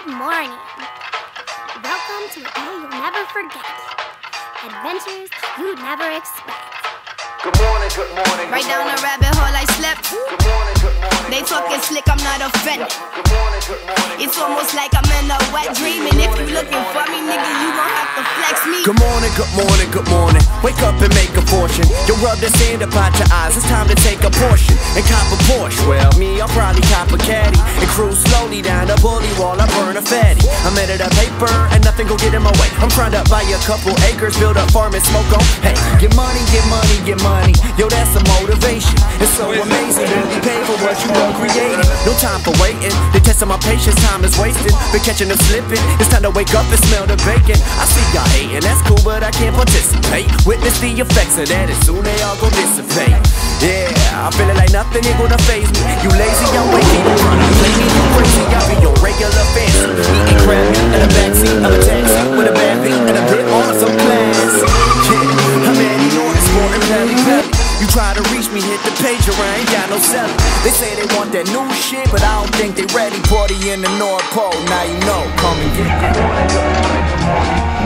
morning. Welcome to a day you'll never forget. Adventures you'd never expect. Good morning, good morning. Right down the rabbit hole I slept. Good morning, good morning. They talking slick, I'm not offended. Good morning, good morning. It's almost like I'm in a wet dream. And if you looking for me, nigga, you gon' have to flex me. Good morning, good morning, good morning. Wake up and make a fortune. You rub the sand about your eyes. It's time to take a portion and cop a Porsche. Well, me, I'll probably cop a caddy and cruise slowly down the bully while I burn a fatty. I'm out of the paper and nothing gon' get in my way. I'm trying to buy a couple acres, build a farm and smoke on. Hey, get money, get money, get money. Yo, that's a motivation. It's so amazing. Really pay for what you done created. No time for waiting. They testing my patience. Time is wasted. Been catching them slipping. It's time to wake up and smell the bacon. I see y'all hating. That's cool, but I can't participate. Witness the effects of that. And soon they all gon' dissipate. Yeah, I'm feeling like nothing ain't gonna faze me. You lazy, I'm waiting. Trying to play me, you crazy. I be your regular fancy. Eating crab meat in the backseat of a taxi with a bad beat and a bit on some class. Yeah, I'm Eddie Norton, sporting Pelly Pelly. You try to reach me, hit the pager, I ain't got no celly. They say they want that new shit, but I don't think they ready. Party in the North Pole, now you know, come and get it.